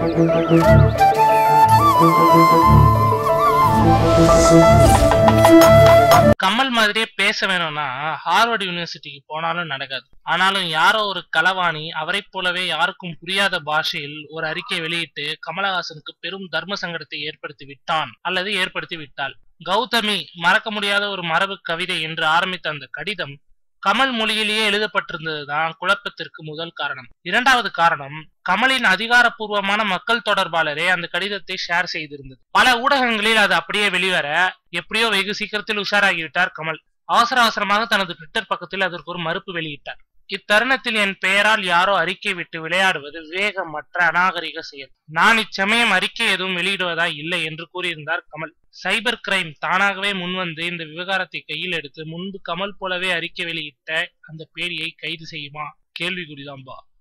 கமல் மாதிரியே பேச வேணும்னா ஹார்வர்ட் யூனிவர்சிட்டிக்கு போனாலும் நடக்காது. ஆனாலும் யாரோ ஒரு களவாணி அவரை போலவே யாருக்கும் புரியாத பாஷையில் ஒரு அறிக்கை வெளியிட்டு கமலஹாசனுக்கு பெரும் தர்ம சங்கடத்தை ஏற்படுத்தி விட்டான் அல்லது ஏற்படுத்தி விட்டாள். கௌதமி மறக்க முடியாத ஒரு மரபு கவிதை என்று ஆரம்பித்த அந்த கடிதம் கமல் மொழியிலேயே எழுதப்பட்டிருந்ததுதான் குழப்பத்திற்கு முதல் காரணம். இரண்டாவது காரணம், கமலின் அதிகாரப்பூர்வமான மக்கள் தொடர்பாளரே அந்த கடிதத்தை ஷேர் செய்திருந்தது. பல ஊடகங்களில் அது அப்படியே வெளிவர எப்படியோ வெகு சீக்கிரத்தில் உஷாராகிவிட்டார் கமல். அவசர அவசரமாக தனது ட்விட்டர் பக்கத்தில் அதற்கு ஒரு மறுப்பு வெளியிட்டார். இத்தருணத்தில் என் பெயரால் யாரோ அறிக்கை விட்டு விளையாடுவது விவேகமற்ற அநாகரிக செயல். நான் இச்சமயம் அறிக்கை எதுவும் வெளியிடுவதா இல்லை என்று கூறியிருந்தார் கமல். சைபர் கிரைம் தானாகவே முன்வந்து இந்த விவகாரத்தை கையில் எடுத்து முன்பு கமல் போலவே அறிக்கை வெளியிட்ட அந்த பேடியை கைது செய்யுமா? கேள்விக்குறிதான்பா.